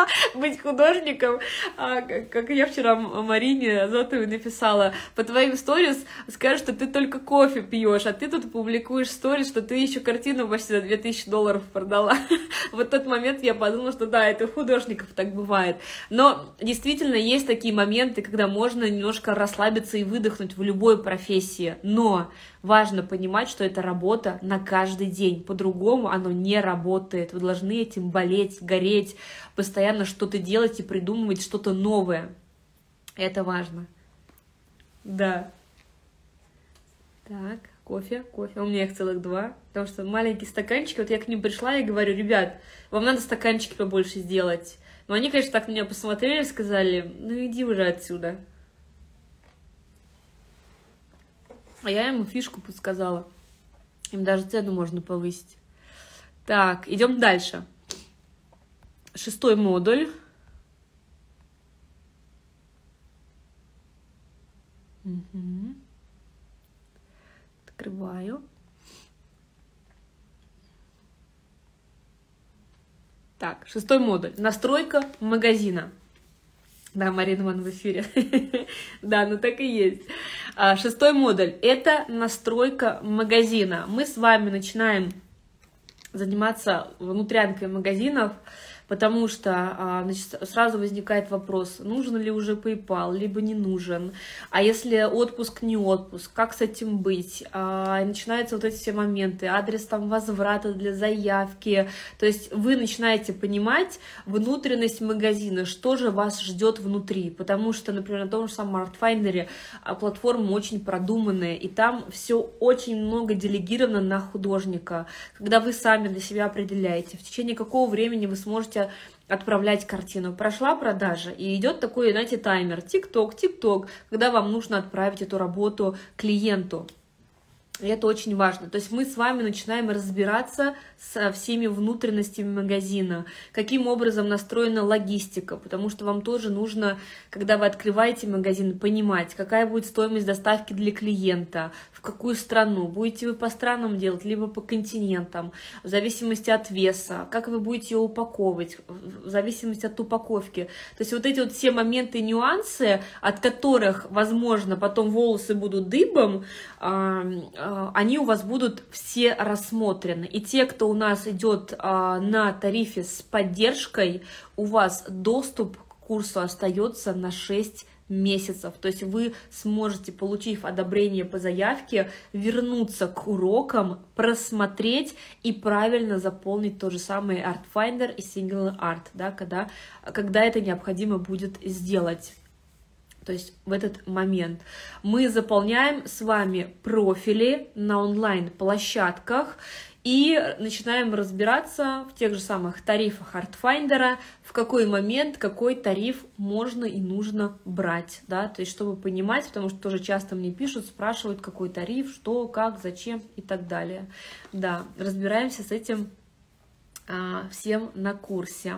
быть художником. Как я вчера Марине Зотовой написала, по твоим сторис скажешь, что ты только кофе пьешь, а ты тут публикуешь сторис, что ты еще картину почти за $2000 продала. Вот тот момент я подумала, что да, это у художников так бывает. Но действительно есть такие моменты, когда можно немножко расслабиться и выдохнуть в любой профессии. Но важно понимать, что это работа на каждый день. По-другому оно не работает. Вы должны этим болеть, гореть, постоянно что-то делать и придумывать что-то новое. Это важно. Да. Так, кофе. У меня их целых 2. Потому что маленькие стаканчики, вот я к ним пришла и говорю, ребят, вам надо стаканчики побольше сделать. Но они, конечно, так на меня посмотрели, сказали, ну иди уже отсюда. А я ему фишку подсказала. Им даже цену можно повысить. Так, идем дальше. 6-й модуль. Угу. Открываю. Так, 6-й модуль. Настройка магазина. Да, Марина Ван в эфире. Да, ну так и есть. 6-й модуль – это настройка магазина. Мы с вами начинаем заниматься внутрянкой магазинов, потому что значит, сразу возникает вопрос, нужен ли уже PayPal, либо не нужен, а если отпуск, не отпуск, как с этим быть, и начинаются вот эти все моменты, адрес там возврата для заявки, то есть вы начинаете понимать внутренность магазина, что же вас ждет внутри, потому что, например, на том же самом Artfinder платформа очень продуманная, и там все очень много делегировано на художника, когда вы сами для себя определяете, в течение какого времени вы сможете отправлять картину. Прошла продажа, и идет такой, знаете, таймер, тик-ток, когда вам нужно отправить эту работу клиенту. И это очень важно. То есть мы с вами начинаем разбираться со всеми внутренностями магазина, каким образом настроена логистика, потому что вам тоже нужно, когда вы открываете магазин, понимать, какая будет стоимость доставки для клиента, в какую страну, будете вы по странам делать, либо по континентам, в зависимости от веса, как вы будете ее упаковывать, в зависимости от упаковки. То есть вот эти вот все моменты и нюансы, от которых, возможно, потом волосы будут дыбом, они у вас будут все рассмотрены. И те, кто у нас идет на тарифе с поддержкой, у вас доступ к курсу остается на 6 месяцев. То есть вы сможете, получив одобрение по заявке, вернуться к урокам, просмотреть и правильно заполнить тот же самый Artfinder и Single Art, да, когда это необходимо будет сделать. То есть в этот момент мы заполняем с вами профили на онлайн-площадках и начинаем разбираться в тех же самых тарифах Artfinder, в какой момент какой тариф можно и нужно брать, да, то есть чтобы понимать, потому что тоже часто мне пишут, спрашивают, какой тариф, что, как, зачем и так далее. Да, разбираемся с этим всем на курсе.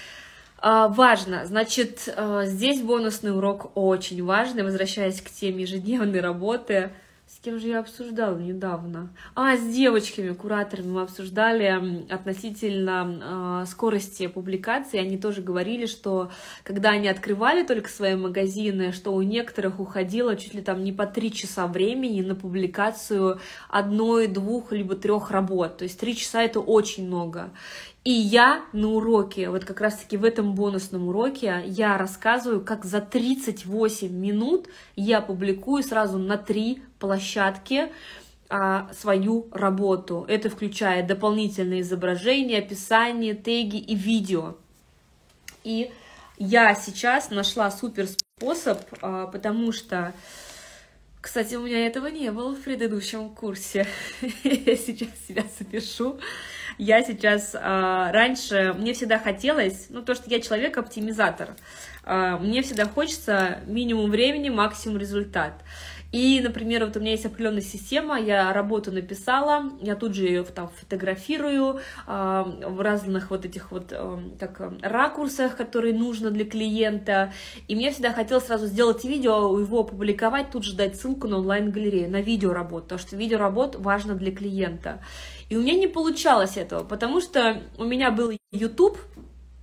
Важно, значит, здесь бонусный урок очень важный, возвращаясь к теме ежедневной работы. С кем же я обсуждала недавно? С девочками, кураторами мы обсуждали относительно скорости публикации. Они тоже говорили, что когда они открывали только свои магазины, что у некоторых уходило чуть ли там не по 3 часа времени на публикацию 1, 2, либо 3 работ. То есть 3 часа это очень много. И я на уроке, вот как раз-таки в этом бонусном уроке, я рассказываю, как за 38 минут я публикую сразу на 3 площадки свою работу. Это включает дополнительные изображения, описание, теги и видео. И я сейчас нашла супер способ, потому что, кстати, у меня этого не было в предыдущем курсе. Я сейчас себя запишу. Я сейчас, раньше, мне всегда хотелось, то, что я человек-оптимизатор, мне всегда хочется минимум времени, максимум результат. И, например, вот у меня есть определенная система, я работу написала, я тут же ее там фотографирую в разных вот этих вот ракурсах, которые нужно для клиента. И мне всегда хотелось сразу сделать видео, его опубликовать, тут же дать ссылку на онлайн-галерею, на видеоработу, потому что видеоработа важна для клиента. И у меня не получалось этого, потому что у меня был YouTube,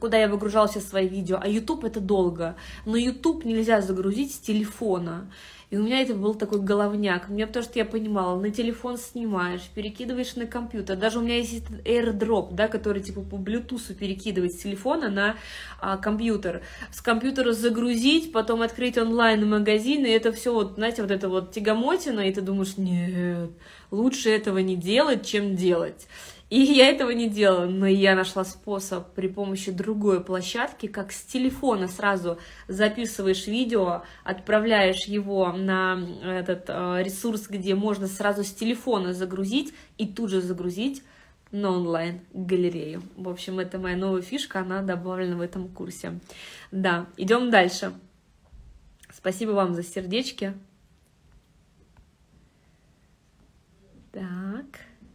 куда я выгружала все свои видео, а YouTube это долго. Но YouTube нельзя загрузить с телефона. И у меня это был такой головняк. Мне потому что я понимала, на телефон снимаешь, перекидываешь на компьютер. Даже у меня есть этот AirDrop, да, который типа по Bluetooth перекидывает с телефона на компьютер. С компьютера загрузить, потом открыть онлайн-магазин, и это все вот, знаете, вот это вот тягомотина, и ты думаешь, нет, лучше этого не делать, чем делать. И я этого не делала, но я нашла способ при помощи другой площадки, как с телефона сразу записываешь видео, отправляешь его на этот ресурс, где можно сразу с телефона загрузить и тут же загрузить на онлайн-галерею. В общем, это моя новая фишка, она добавлена в этом курсе. Да, идем дальше. Спасибо вам за сердечки. Так.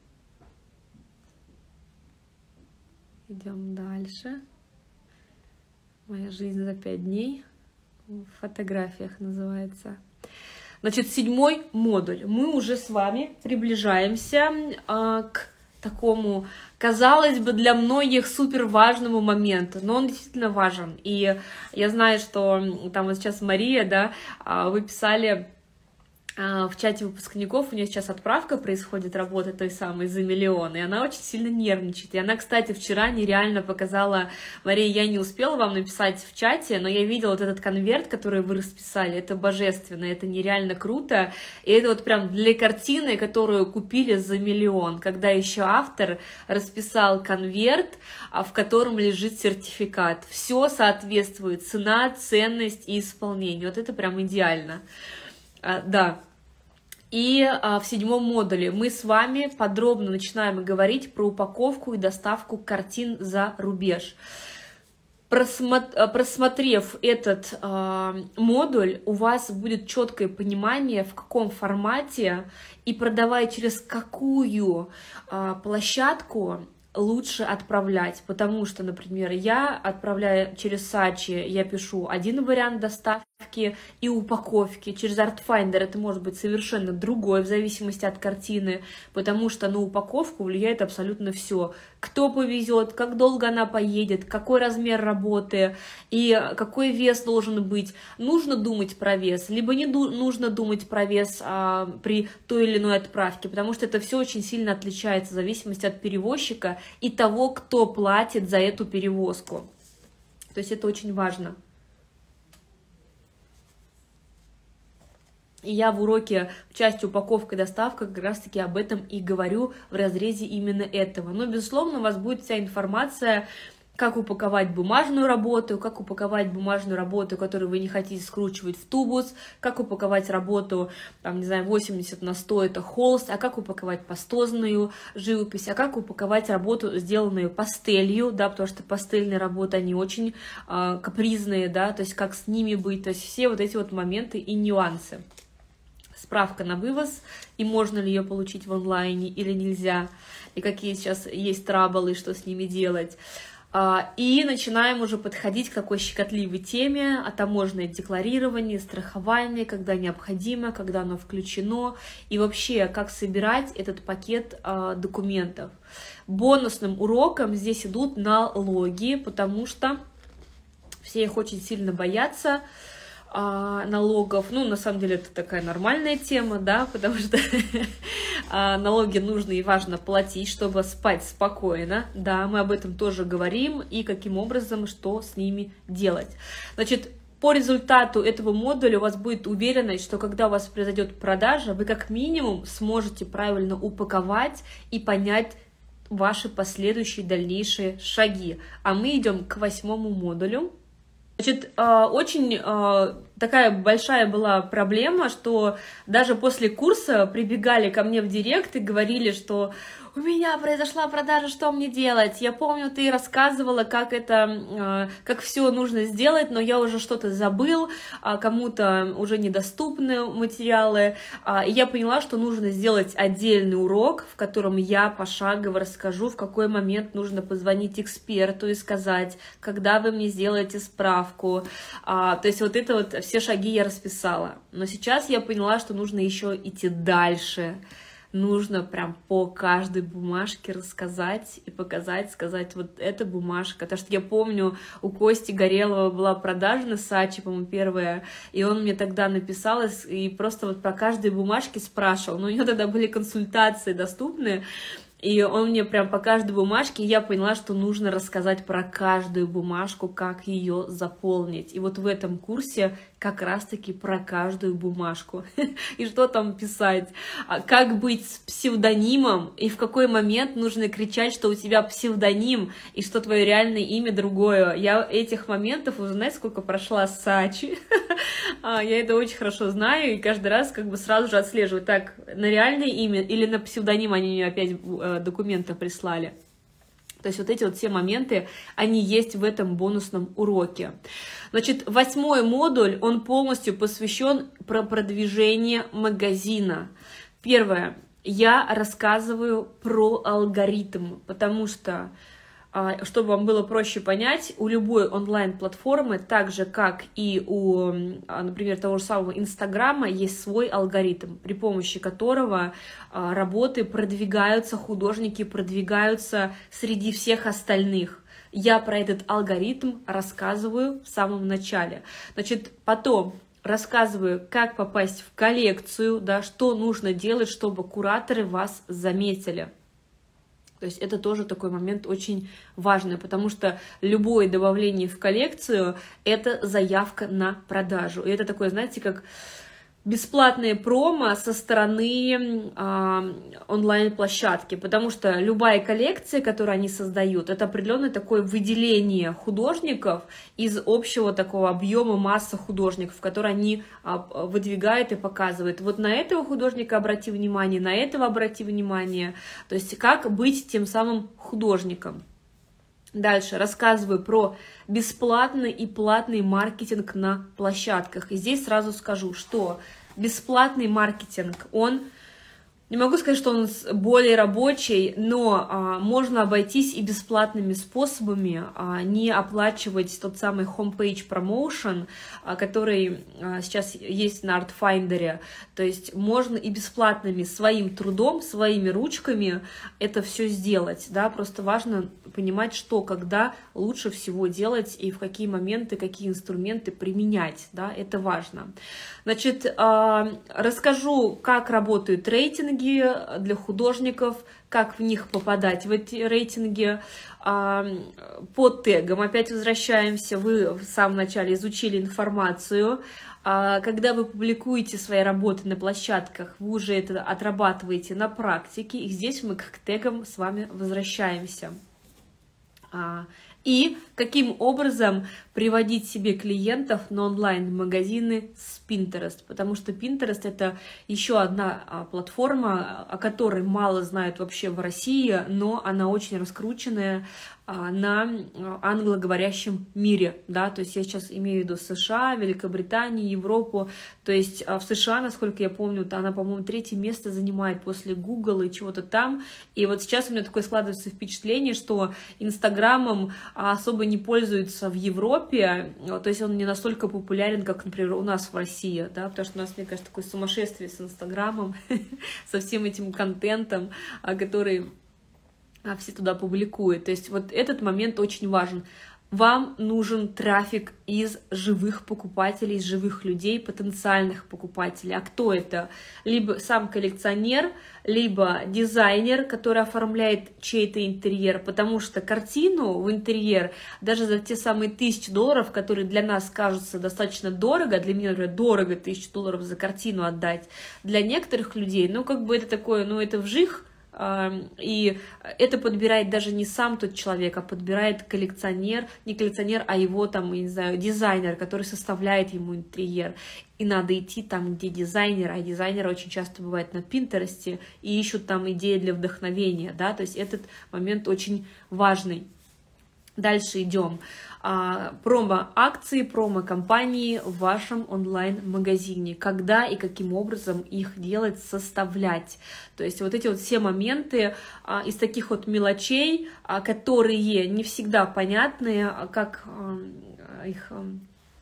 Идем дальше. Моя жизнь за 5 дней. В фотографиях называется. Значит, 7-й модуль. Мы уже с вами приближаемся к такому, казалось бы, для многих супер важному моменту, но он действительно важен. И я знаю, что там вот сейчас Мария, да, вы писали в чате выпускников, у нее сейчас отправка происходит, работы той самой за миллион, и она очень сильно нервничает. И она, кстати, вчера нереально показала, Мария, я не успела вам написать в чате, но я видела вот этот конверт, который вы расписали, это божественно, это нереально круто, и это вот прям для картины, которую купили за миллион, когда еще автор расписал конверт, в котором лежит сертификат. Все соответствует, цена, ценность и исполнение, вот это прям идеально. Да. И в 7-м модуле мы с вами подробно начинаем говорить про упаковку и доставку картин за рубеж. Просмотрев этот модуль, у вас будет четкое понимание, в каком формате и продавая через какую площадку лучше отправлять, потому что, например, я отправляю через Сачи, я пишу один вариант доставки и упаковки, через Artfinder это может быть совершенно другой, в зависимости от картины, потому что на упаковку влияет абсолютно все. Кто повезет, как долго она поедет, какой размер работы и какой вес должен быть. Нужно думать про вес, либо не нужно думать про вес при той или иной отправке, потому что это все очень сильно отличается в зависимости от перевозчика и того, кто платит за эту перевозку. То есть это очень важно. И я в уроке в части упаковка и доставка как раз-таки об этом и говорю в разрезе именно этого. Но, безусловно, у вас будет вся информация, как упаковать бумажную работу, которую вы не хотите скручивать в тубус, как упаковать работу, там, не знаю, 80/100 это холст, а как упаковать пастозную живопись, а как упаковать работу, сделанную пастелью, да, потому что пастельные работы, они очень капризные, да, то есть как с ними быть, то есть все вот эти вот моменты и нюансы. Справка на вывоз, и можно ли ее получить в онлайне или нельзя, и какие сейчас есть траблы, что с ними делать. И начинаем уже подходить к такой щекотливой теме о таможенное декларирование, страхование, когда необходимо, когда оно включено, и вообще, как собирать этот пакет документов. Бонусным уроком здесь идут налоги, потому что все их очень сильно боятся, налогов. Ну, на самом деле, это такая нормальная тема, да, потому что налоги нужно и важно платить, чтобы спать спокойно, да, мы об этом тоже говорим, и каким образом, что с ними делать. Значит, по результату этого модуля у вас будет уверенность, что когда у вас произойдет продажа, вы как минимум сможете правильно упаковать и понять ваши последующие дальнейшие шаги. А мы идем к 8-му модулю. Значит, очень такая большая была проблема, что даже после курса прибегали ко мне в директ и говорили, что у меня произошла продажа, что мне делать? Я помню, ты рассказывала, как все нужно сделать, но я уже что-то забыл, кому-то уже недоступны материалы. И я поняла, что нужно сделать отдельный урок, в котором я пошагово расскажу, в какой момент нужно позвонить эксперту и сказать, когда вы мне сделаете справку. То есть вот это вот все шаги я расписала. Но сейчас я поняла, что нужно еще идти дальше. нужно прям по каждой бумажке рассказать и показать, сказать, вот эта бумажка. Потому что я помню, у Кости Горелого была продажа на Сачи, по-моему, первая, и он мне тогда написал и просто вот про каждой бумажке спрашивал. Но у него тогда были консультации доступны, и он мне прям по каждой бумажке, я поняла, что нужно рассказать про каждую бумажку, как ее заполнить. И вот в этом курсе как раз-таки про каждую бумажку. И что там писать, как быть с псевдонимом, и в какой момент нужно кричать, что у тебя псевдоним, и что твое реальное имя другое. Я этих моментов, уже знаете, сколько прошла с Сачи. Я это очень хорошо знаю, и каждый раз как бы сразу же отслеживаю, так, на реальное имя или на псевдоним они мне опять документы прислали. То есть вот эти вот все моменты, они есть в этом бонусном уроке. Значит, 8-й модуль, он полностью посвящен про продвижение магазина. Первое, я рассказываю про алгоритм, потому что, чтобы вам было проще понять, у любой онлайн-платформы, так же как и у, например, того же самого Инстаграма, есть свой алгоритм, при помощи которого работы продвигаются, художники продвигаются среди всех остальных. Я про этот алгоритм рассказываю в самом начале. Значит, потом рассказываю, как попасть в коллекцию, да, что нужно делать, чтобы кураторы вас заметили. То есть это тоже такой момент очень важный, потому что любое добавление в коллекцию – это заявка на продажу. И это такое, знаете, как бесплатные промо со стороны онлайн-площадки, потому что любая коллекция, которую они создают, это определенное такое выделение художников из общего такого объема массы художников, которые они выдвигают и показывают. Вот на этого художника обрати внимание, на этого обрати внимание. То есть как быть тем самым художником. Дальше рассказываю про бесплатный и платный маркетинг на площадках. И здесь сразу скажу, что бесплатный маркетинг, он, не могу сказать, что он более рабочий, но можно обойтись и бесплатными способами, не оплачивать тот самый homepage promotion, который сейчас есть на Artfinder. То есть можно и бесплатными своим трудом, своими ручками это все сделать. Да? Просто важно понимать, что, когда лучше всего делать и в какие моменты, какие инструменты применять. Да? Это важно. Значит, расскажу, как работают рейтинги для художников, как в них попадать, в эти рейтинги. По тегам опять возвращаемся. Вы в самом начале изучили информацию. Когда вы публикуете свои работы на площадках, вы уже это отрабатываете на практике. И здесь мы к тегам с вами возвращаемся. И каким образом приводить себе клиентов на онлайн-магазины с Pinterest, потому что Pinterest — это еще одна платформа, о которой мало знают вообще в России, но она очень раскрученная на англоговорящем мире, да, то есть я сейчас имею в виду США, Великобританию, Европу, то есть в США, насколько я помню, она, по-моему, 3-е место занимает после Google и чего-то там, и вот сейчас у меня такое складывается впечатление, что Инстаграмом особо не пользуются в Европе, то есть он не настолько популярен, как, например, у нас в России, да, потому что у нас, мне кажется, такое сумасшествие с Инстаграмом, со всем этим контентом, который все туда публикуют. То есть вот этот момент очень важен. Вам нужен трафик из живых покупателей, из живых людей, потенциальных покупателей. А кто это? Либо сам коллекционер, либо дизайнер, который оформляет чей-то интерьер, потому что картину в интерьер даже за те самые $1000, которые для нас кажутся достаточно дорого, для меня, например, дорого $1000 за картину отдать, для некоторых людей, ну, как бы это такое, ну, это вжих. И это подбирает даже не сам тот человек, а подбирает коллекционер, не коллекционер, а его там, я не знаю, дизайнер, который составляет ему интерьер. И надо идти там, где дизайнер, а дизайнеры очень часто бывают на Пинтересте и ищут там идеи для вдохновения, да, то есть этот момент очень важный. Дальше идем. Промо-акции, промо-компании в вашем онлайн-магазине. Когда и каким образом их делать, составлять. То есть вот эти вот все моменты из таких вот мелочей, которые не всегда понятны, как их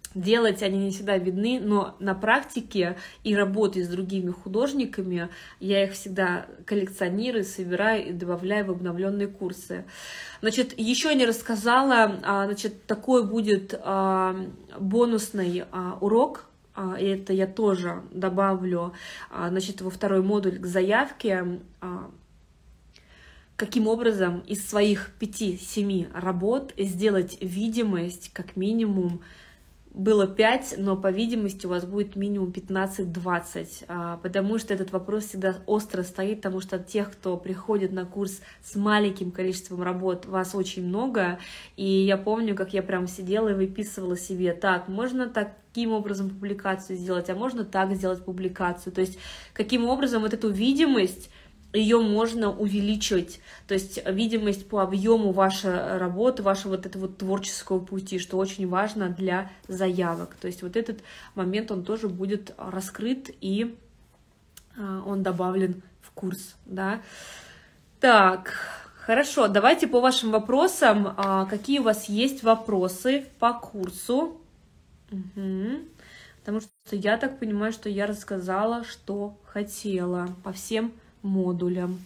делать они не всегда видны, но на практике и работе с другими художниками я их всегда коллекционирую, собираю и добавляю в обновленные курсы. Значит, еще не рассказала, значит, такой будет бонусный урок, и это я тоже добавлю, значит, во второй модуль к заявке, каким образом из своих 5-7 работ сделать видимость как минимум. Было 5, но по видимости у вас будет минимум 15-20, потому что этот вопрос всегда остро стоит, потому что тех, кто приходит на курс с маленьким количеством работ, вас очень много, и я помню, как я прям сидела и выписывала себе, так, можно таким образом публикацию сделать, а можно так сделать публикацию, то есть каким образом вот эту видимость, ее можно увеличивать, то есть видимость по объему вашей работы, вашего вот этого творческого пути, что очень важно для заявок. То есть вот этот момент, он тоже будет раскрыт и он добавлен в курс, да. Так, хорошо, давайте по вашим вопросам. Какие у вас есть вопросы по курсу? Потому что я так понимаю, что я рассказала, что хотела по всем модулям.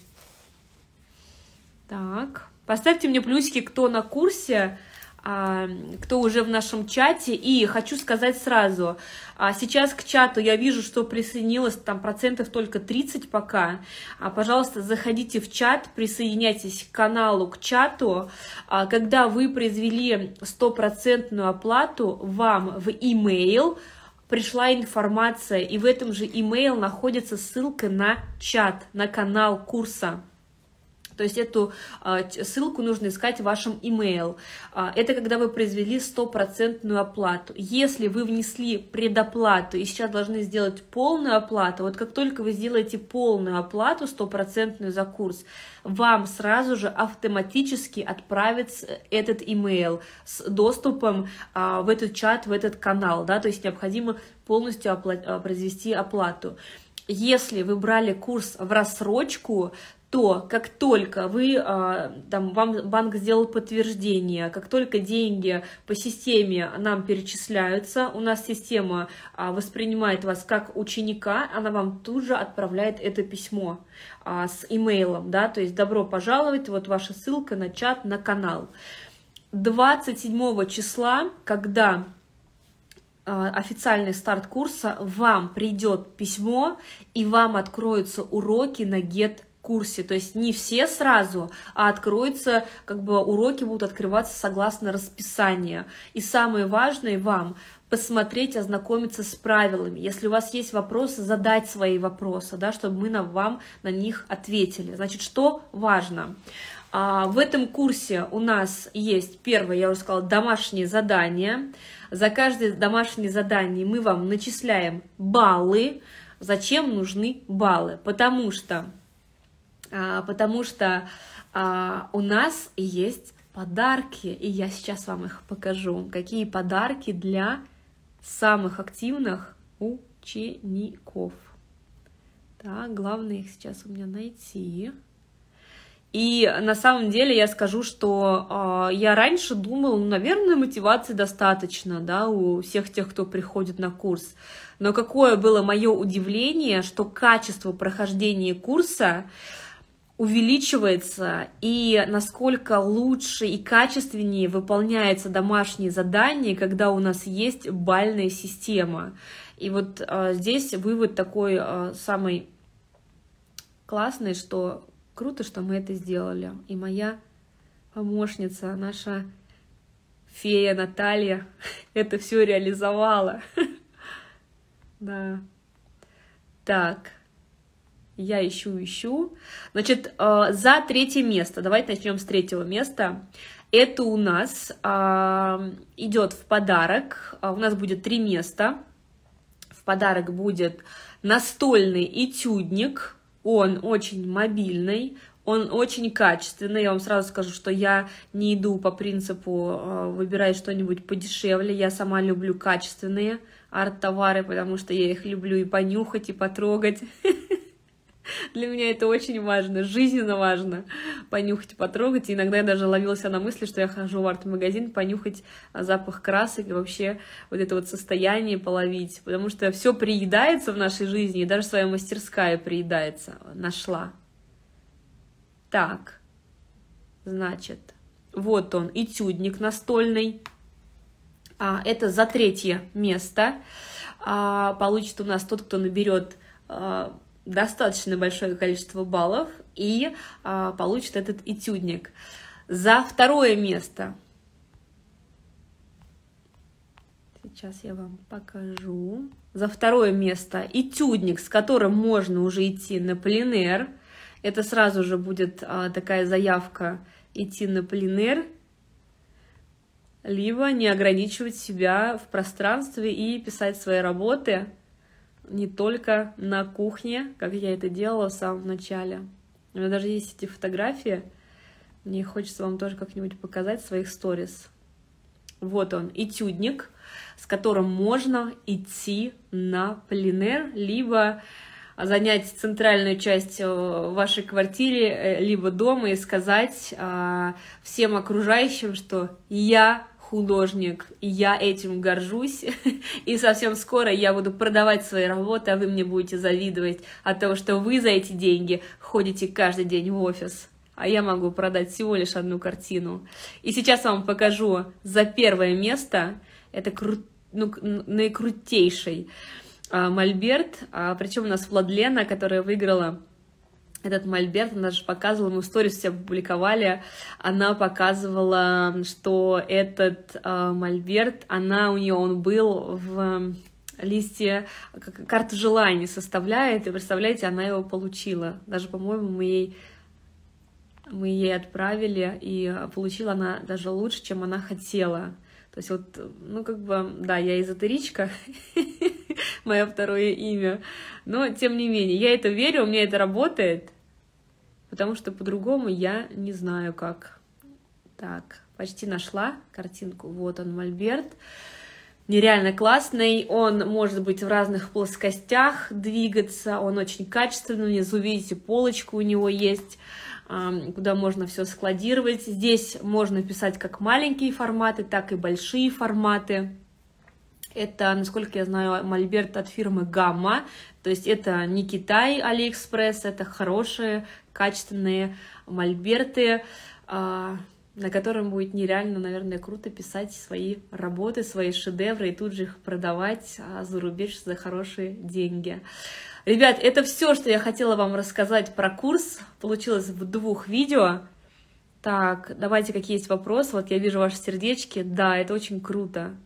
Так, поставьте мне плюсики, кто на курсе, кто уже в нашем чате. И хочу сказать сразу, сейчас к чату я вижу, что присоединилось там процентов только 30 пока. Пожалуйста, заходите в чат, присоединяйтесь к каналу, к чату. Когда вы произвели 100% оплату, вам в email пришла информация, и в этом же email находится ссылка на чат, на канал курса. То есть эту ссылку нужно искать в вашем email. Это когда вы произвели 100% оплату. Если вы внесли предоплату и сейчас должны сделать полную оплату, вот как только вы сделаете полную оплату, 100% за курс, вам сразу же автоматически отправится этот email с доступом в этот чат, в этот канал. Да? То есть необходимо полностью произвести оплату. Если вы брали курс в рассрочку, то как только вы, там, вам банк сделал подтверждение, как только деньги по системе нам перечисляются, у нас система воспринимает вас как ученика, она вам тут же отправляет это письмо с имейлом, да, то есть добро пожаловать, вот ваша ссылка на чат, на канал. 27 числа, когда официальный старт курса, вам придет письмо и вам откроются уроки на курсе, то есть не все сразу, а откроются, как бы уроки будут открываться согласно расписанию. И самое важное вам посмотреть, ознакомиться с правилами. Если у вас есть вопросы, задать свои вопросы, да, чтобы мы вам на них ответили. Значит, что важно? В этом курсе у нас есть, первое, я уже сказала, домашние задания. За каждое домашнее задание мы вам начисляем баллы. Зачем нужны баллы? Потому что у нас есть подарки, и я сейчас вам их покажу. Какие подарки для самых активных учеников. Так, главное их сейчас у меня найти. И на самом деле я скажу, что я раньше думала, ну, наверное, мотивации достаточно, да, у всех тех, кто приходит на курс. Но какое было мое удивление, что качество прохождения курса увеличивается, и насколько лучше и качественнее выполняются домашние задания, когда у нас есть бальная система. И вот здесь вывод такой самый классный, что круто, что мы это сделали. И моя помощница, наша фея Наталья, это все реализовала. Да. Так. Я ищу. Значит, за 3-е место, давайте начнем с 3-го места. Это у нас идет в подарок, у нас будет 3 места. В подарок будет настольный этюдник, он очень мобильный, он очень качественный. Я вам сразу скажу, что я не иду по принципу выбирать что-нибудь подешевле, я сама люблю качественные арт-товары, потому что я их люблю и понюхать, и потрогать. Для меня это очень важно, жизненно важно понюхать, потрогать. И иногда я даже ловила себя на мысли, что я хожу в арт-магазин понюхать запах красок и вообще вот это вот состояние половить. Потому что все приедается в нашей жизни, и даже своя мастерская приедается. Нашла. Так, значит, вот он, этюдник настольный. Это за 3-е место. Получит у нас тот, кто наберет достаточно большое количество баллов и получит этот этюдник. За 2-е место. Сейчас я вам покажу. За 2-е место этюдник, с которым можно уже идти на пленэр. Это сразу же будет такая заявка идти на пленэр, либо не ограничивать себя в пространстве и писать свои работы не только на кухне, как я это делала в самом начале. У меня даже есть эти фотографии, мне хочется вам тоже как-нибудь показать в своих сторис. Вот он, этюдник, с которым можно идти на пленэр, либо занять центральную часть в вашей квартире, либо дома и сказать всем окружающим, что я художник, и я этим горжусь, и совсем скоро я буду продавать свои работы, а вы мне будете завидовать от того, что вы за эти деньги ходите каждый день в офис, а я могу продать всего лишь одну картину. И сейчас вам покажу за 1-е место, это наикрутейший мольберт, причем у нас Владлена, которая выиграла этот мольберт, она даже показывала, мы в сторис все опубликовали, она показывала, что этот мольберт, он был в листе, карту желаний составляет, и представляете, она его получила. Даже, по-моему, мы ей отправили, и получила она даже лучше, чем она хотела. То есть вот, да, я эзотеричка, мое 2-е имя, но тем не менее, я это верю, у меня это работает, потому что по-другому я не знаю как. Так, почти нашла картинку, вот он, мольберт, нереально классный, он может быть в разных плоскостях двигаться, он очень качественный, внизу, видите, полочка у него есть, куда можно все складировать. Здесь можно писать как маленькие форматы, так и большие форматы. Это, насколько я знаю, мольберт от фирмы Гамма, то есть это не Китай, Алиэкспресс, это хорошие, качественные мольберты, на котором будет нереально, наверное, круто писать свои работы, свои шедевры и тут же их продавать за рубеж за хорошие деньги. Ребят, это все, что я хотела вам рассказать про курс. Получилось в 2 видео. Так, давайте, какие есть вопросы. Вот я вижу ваши сердечки. Да, это очень круто.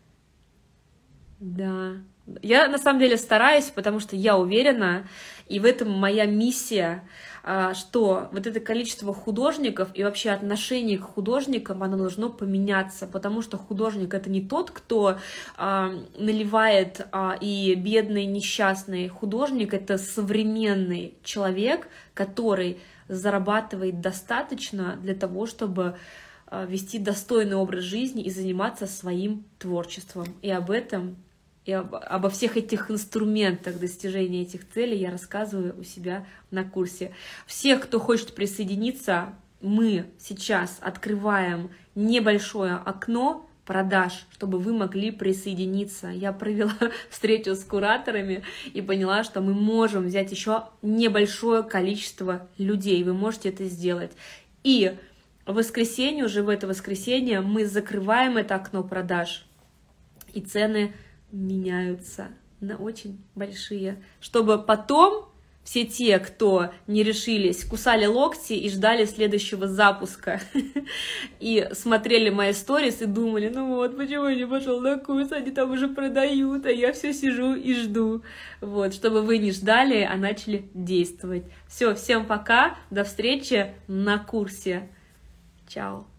Да. Я на самом деле стараюсь, потому что я уверена, и в этом моя миссия, что вот это количество художников и вообще отношение к художникам, оно должно поменяться, потому что художник — это не тот, кто наливает и бедный, несчастный. Художник — это современный человек, который зарабатывает достаточно для того, чтобы вести достойный образ жизни и заниматься своим творчеством. И об этом, и обо всех этих инструментах достижения этих целей я рассказываю у себя на курсе. Всех, кто хочет присоединиться, мы сейчас открываем небольшое окно продаж, чтобы вы могли присоединиться. Я провела встречу с кураторами и поняла, что мы можем взять еще небольшое количество людей. Вы можете это сделать. И в воскресенье, уже в это воскресенье, мы закрываем это окно продаж, и цены меняются на очень большие, чтобы потом все те, кто не решились, кусали локти и ждали следующего запуска и смотрели мои сторис и думали: ну вот, почему я не пошел на курс, они там уже продают, а я все сижу и жду. Вот, чтобы вы не ждали, а начали действовать. Все, всем пока, до встречи на курсе. Чао.